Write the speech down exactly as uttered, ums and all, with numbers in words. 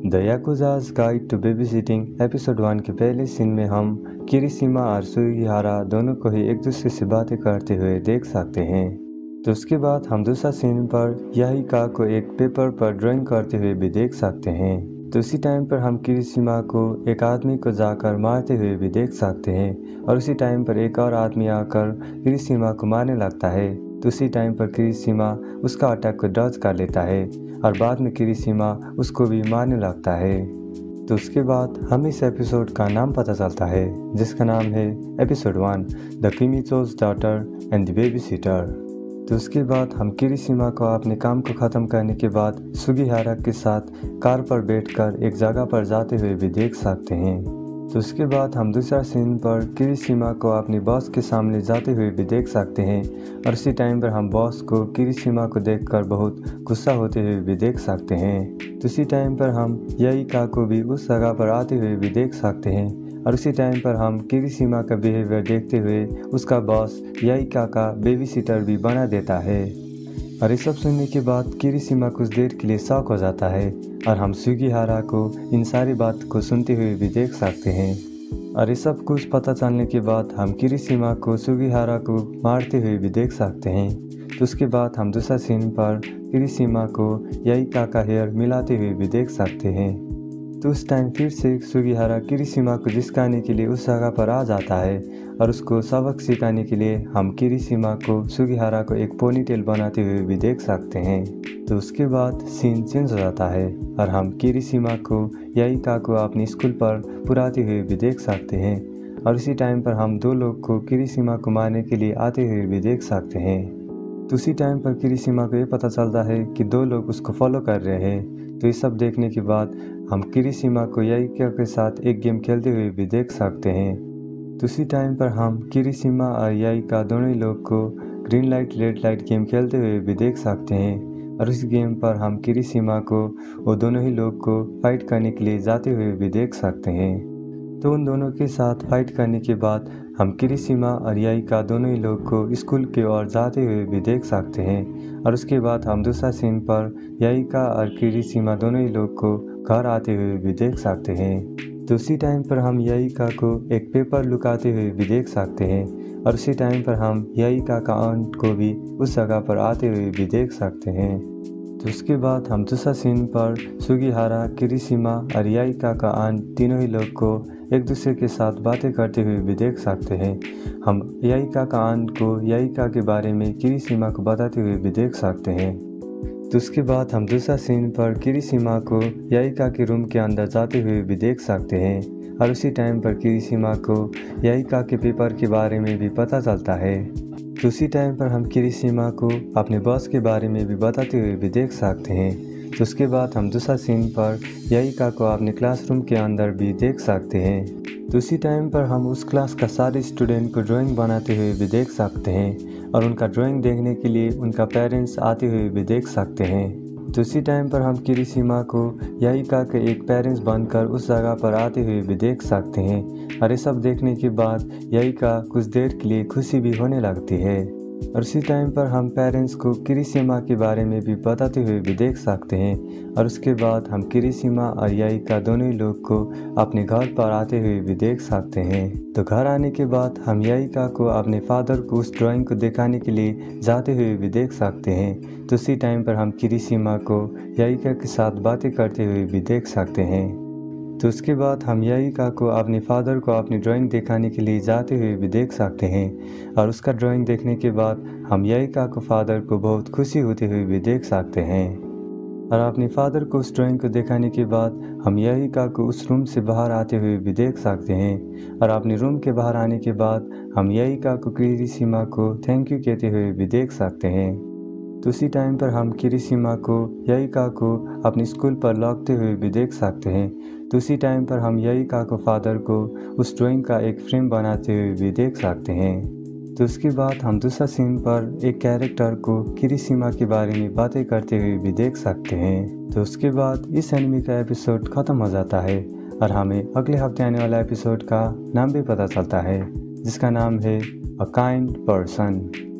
The Yakuza's guide to babysitting episode one के पहले scene में हम किरिशिमा और सुगिहारा दोनों को ही एक दूसरे से बातें करते हुए देख सकते हैं। तो उसके बाद हम दूसरा सीन पर याहिका को एक पेपर पर ड्राइंग करते हुए भी देख सकते हैं। तो उसी टाइम पर हम किरिशिमा को एक आदमी को जाकर मारते हुए भी देख सकते हैं और उसी टाइम पर एक और आदमी आकर किरिशिमा को मारने लगता है। तो उसी टाइम पर किरिशिमा उसका अटैक को डॉज कर लेता है और बाद में किरिशिमा उसको भी मारने लगता है। तो उसके बाद हमें इस एपिसोड का नाम पता चलता है जिसका नाम है episode one the Kumicho's daughter and the babysitter. तो उसके बाद हम किरिशिमा को अपने काम को ख़त्म करने के बाद सुगिहारा के साथ कार पर बैठकर एक जगह पर जाते हुए भी देख सकते हैं। तो उसके बाद हम दूसरा सीन पर किरिशिमा को अपनी बॉस के सामने जाते हुए भी देख सकते हैं और उसी टाइम पर हम बॉस को किरिशिमा को देखकर बहुत गुस्सा होते हुए भी देख सकते हैं। तो उसी टाइम पर हम याहिका को भी उस जगह पर आते हुए भी देख सकते हैं और उसी टाइम पर हम किरिशिमा का बिहेवियर देखते हुए उसका बॉस याहिका का बेबी सिटर भी बना देता है। और ये सब सुनने के बाद किरिशिमा कुछ देर के लिए शॉक हो जाता है और हम सुगिहारा को इन सारी बात को सुनते हुए भी देख सकते हैं। और ये सब कुछ पता चलने के बाद हम किरिशिमा को सुगिहारा को मारते हुए भी देख सकते हैं। तो उसके बाद हम दूसरा सीन पर किरिशिमा को याहिका का हेयर मिलाते हुए भी देख सकते हैं। तो उस टाइम फिर से सुगिहारा किरिशिमा को जिसकाने के लिए उस जगह पर आ जाता है और उसको सबक सिखाने के लिए हम किरिशिमा को सुगिहारा को एक पोनीटेल बनाते हुए भी देख सकते हैं। तो उसके बाद सीन चेंज हो जाता है और हम किरिशिमा को याहिका को अपने स्कूल पर पुराते हुए भी देख सकते हैं और इसी टाइम पर हम दो लोग को किरिशिमा को मारने के लिए आते हुए भी देख सकते हैं। तो उसी टाइम पर किरिशिमा को ये पता चलता है कि दो लोग उसको फॉलो कर रहे हैं। तो ये सब देखने के बाद हम किरिशिमा को याहिका के साथ एक गेम खेलते हुए भी देख सकते हैं। तो उसी टाइम पर हम किरिशिमा और याहिका दोनों ही लोग को green light red light game खेलते हुए भी देख सकते हैं और इस गेम पर हम किरिशिमा को वो दोनों ही लोग को फाइट करने के लिए जाते हुए भी देख सकते हैं। तो उन दोनों के साथ फाइट करने के बाद हम किरिशिमा और याहिका दोनों ही लोग को स्कूल की ओर जाते हुए भी देख सकते हैं और उसके बाद हम दूसरा सीन पर याहिका और किरिशिमा दोनों ही लोग को घर आते हुए भी देख सकते हैं। तो उसी टाइम पर हम याहिका को एक पेपर लुकाते हुए भी देख सकते हैं और उसी टाइम पर हम याहिका का आंट को भी उस जगह पर आते हुए भी देख सकते हैं। तो उसके बाद हम दूसरा सीन पर सुगिहारा किरिशिमा और याहिका का आंट तीनों ही लोग को एक दूसरे के साथ बातें करते हुए भी देख सकते हैं। हम याहिका का आंट को याहिका के बारे में किरिशिमा को बताते हुए भी देख सकते हैं। तो उसके बाद हम दूसरा सीन पर किरिशिमा को याहिका के रूम के अंदर जाते हुए भी देख सकते हैं और उसी टाइम पर किरिशिमा को याहिका के पेपर के बारे में भी पता चलता है। तो उसी टाइम पर हम किरिशिमा को अपने बॉस के बारे में भी बताते हुए भी देख सकते हैं। तो उसके बाद हम दूसरा सीन पर याहिका को अपने क्लासरूम के अंदर भी देख सकते हैं। तो उसी टाइम पर हम उस क्लास का सारे स्टूडेंट को ड्राइंग बनाते हुए भी देख सकते हैं और उनका ड्राइंग देखने के लिए उनका पेरेंट्स आते हुए भी देख सकते हैं। तो उसी टाइम पर हम किरिशिमा को याहिका के एक पेरेंट्स बनकर उस जगह पर आते हुए भी देख सकते हैं और ये सब देखने के बाद याहिका कुछ देर के लिए खुशी भी होने लगती है और उसी टाइम पर हम पेरेंट्स को किरिशिमा के बारे में भी बताते हुए भी देख सकते हैं और उसके बाद हम किरिशिमा और याहिका दोनों ही लोग को अपने घर पर आते हुए भी देख सकते हैं। तो घर आने के बाद हम याहिका को अपने फादर को उस ड्राइंग को दिखाने के लिए जाते हुए भी देख सकते हैं। तो उसी टाइम पर हम किरिशिमा को याहिका के साथ बातें करते हुए भी देख सकते हैं। तो उसके बाद हम याहिका को अपने फादर को अपनी ड्राइंग दिखाने के लिए जाते हुए भी देख सकते हैं और उसका ड्राइंग देखने के बाद हम याहिका को फादर को बहुत खुशी होते हुए भी देख सकते हैं और अपने फादर को उस ड्राइंग को दिखाने के बाद हम याहिका को उस रूम से बाहर आते हुए भी देख सकते हैं और अपने रूम के बाहर आने के बाद हम याहिका को किरिशिमा को थैंक यू कहते हुए भी देख सकते हैं। तो उसी टाइम पर हम किरिशिमा को याहिका को अपने स्कूल पर लौटते हुए भी देख सकते हैं। तो उसी टाइम पर हम याहिका को फादर को उस ड्राइंग का एक फ्रेम बनाते हुए भी देख सकते हैं। तो उसके बाद हम दूसरा सीन पर एक कैरेक्टर को किरिशिमा के बारे में बातें करते हुए भी देख सकते हैं। तो उसके बाद इस एनिमे का एपिसोड ख़त्म हो जाता है और हमें अगले हफ्ते आने वाला एपिसोड का नाम भी पता चलता है जिसका नाम है अ काइंड पर्सन।